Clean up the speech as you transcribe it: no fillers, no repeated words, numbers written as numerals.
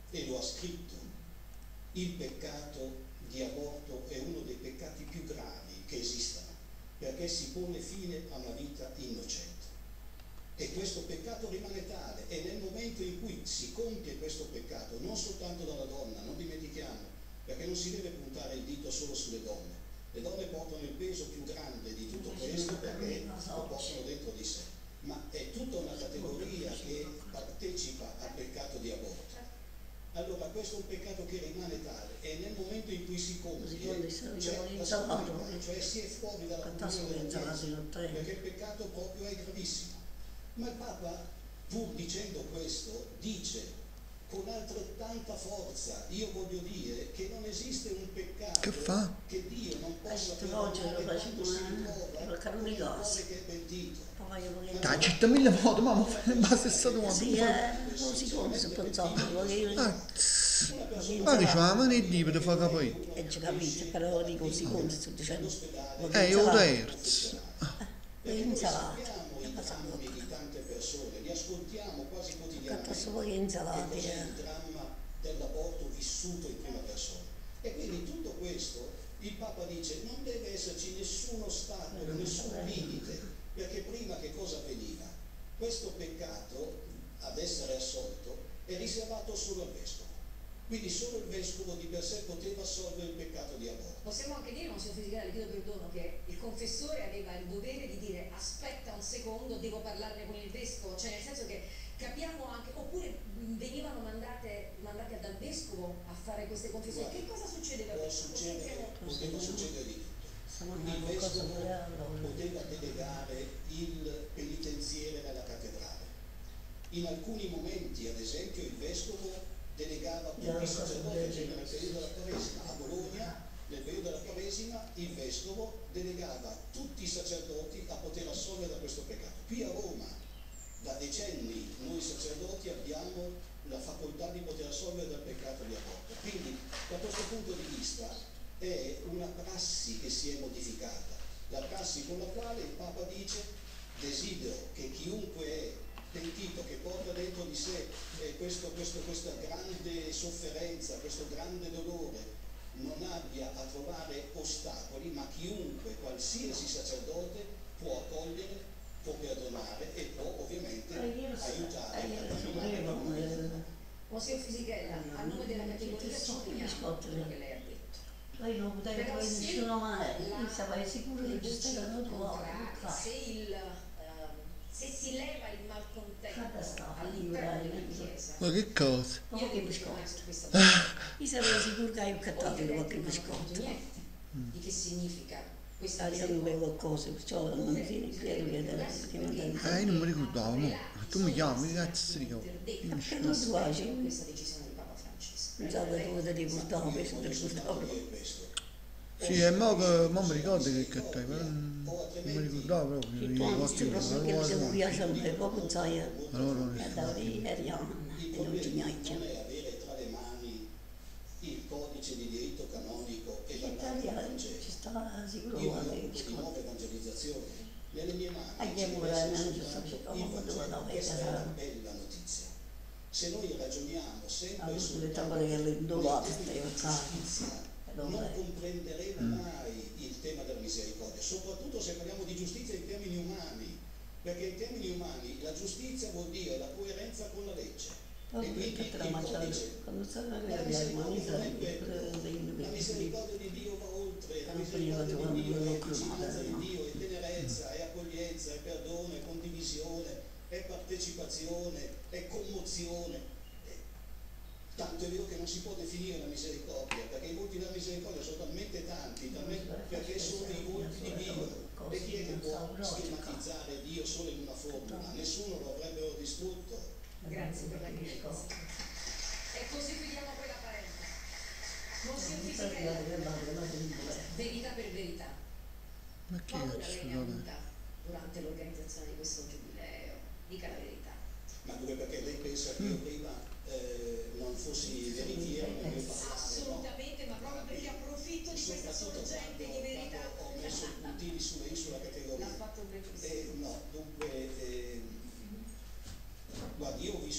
e lo ha scritto: il peccato di aborto è uno dei peccati più gravi che esistano, perché si pone fine a una vita innocente. E questo peccato rimane tale, e nel momento in cui si compie questo peccato, non soltanto dalla donna, non dimentichiamo, perché non si deve puntare il dito solo sulle donne. Le donne portano il peso più grande di tutto questo perché lo portano dentro di sé, ma è tutta una categoria che partecipa al peccato di aborto. Allora questo è un peccato che rimane tale, e nel momento in cui si compie c'è la scomunità, cioè si è fuori dalla comunione della Chiesa, perché il peccato proprio è gravissimo. Ma il Papa, pur dicendo questo, dice con altrettanta forza: io voglio dire che non esiste un peccato che Dio non possa perdonare quando si ritrova con un cuore che è pentito. Dai, città mille volte, ma basta stato una sì, così come si pensava, ma dice, ma non è Dio per fare capire. e ci capite, però di così come sto dicendo, Io terzo. insalata, I drammi di tante persone, li ascoltiamo quasi quotidianamente, solo insalate, che cos'è il dramma dell'aborto vissuto in prima persona. E quindi tutto questo il Papa dice non deve esserci nessun ostacolo, nessun limite, perché prima che cosa avveniva? Questo peccato, ad essere assolto, è riservato solo al vescovo. Quindi solo il vescovo di per sé poteva assolvere il peccato di aborto. Possiamo anche dire, non so Fisigale, chiedo perdono, che il confessore aveva il dovere di dire aspetta un secondo, devo parlarne con il vescovo, cioè nel senso che capiamo anche, oppure venivano mandate dal vescovo a fare queste confessioni. Che cosa succedeva? Poteva succedere di tutto. Il vescovo poteva delegare il penitenziere nella cattedrale. In alcuni momenti, ad esempio, il vescovo delegava tutti i sacerdoti. Nel periodo della Quaresima a Bologna, nel periodo della Quaresima, il vescovo delegava tutti i sacerdoti a poter assolvere da questo peccato. Qui a Roma, da decenni, noi sacerdoti abbiamo la facoltà di poter assolvere dal peccato di aborto. Quindi, da questo punto di vista, è una prassi che si è modificata, la prassi con la quale il Papa dice: desidero che chiunque è pentito, che porta dentro di sé questa grande sofferenza, questo grande dolore, non abbia a trovare ostacoli, ma chiunque, qualsiasi sacerdote, può accogliere, può perdonare e può ovviamente aiutare a camminare. Monsignor Fisichella, a nome della categoria ci uniamo a quello che lei ha detto. Lei non poteva fare nessuno mai, stava sicuro che ci stavano se si leva il malcontento all'interno della Chiesa, Ma che cosa? Ma che biscotto? Io sapevo sicuro che ho cattato qualche biscotto. di che significa questa Io non bevo cose, perciò non mi credo che io non mi ricordavo, mo. Tu mi chiami, che cazzo si ricorda? perché non tu facci? questa decisione di Papa Francesco. Pensavo che tu ti ricordavo, questo ti ricordavo. Sì, e mo mi ricordo che cattai, però non mi ricordavo proprio. Tu non ti proprio che mi piace a me, poi pensai Allora non a Davide e Rihanna, e non ci niente. Avere tra le mani il codice di diritto canonico e la L'Italia ci sta sicuro io quando ho è di nuove evangelizzazioni nelle mie mani. Andiamo c'è a messo giusto questa è una bella notizia. Se noi ragioniamo sempre sul non comprenderemo mai il tema della misericordia, soprattutto se parliamo di giustizia in termini umani, perché in termini umani la giustizia vuol dire la coerenza con la legge. E quindi il codice, la misericordia di Dio va oltre, la misericordia di Dio è vicinanza di Dio, è tenerezza, è accoglienza, è perdono, è condivisione, è partecipazione, è commozione. Tanto è vero che non si può definire la misericordia, perché i volti della misericordia sono talmente tanti, perché sono i volti di Dio. E chi è che può schematizzare Dio solo in una formula? Nessuno lo avrebbero distrutto. Grazie per la chiarezza. E così chiudiamo quella parentesi. Monsignor Fisichella, verità per verità. Ma che Paura lei ne ha cazzo? avuta durante l'organizzazione di questo giubileo? Dica la verità. Ma dove, perché lei pensa che io prima non fossi veritiero, non io parlare? Assolutamente, ma proprio perché approfitto di questa sorgente di verità. Ho messo i puntini sulla categoria. L'ha fatto benissimo. No, dunque, guardi, io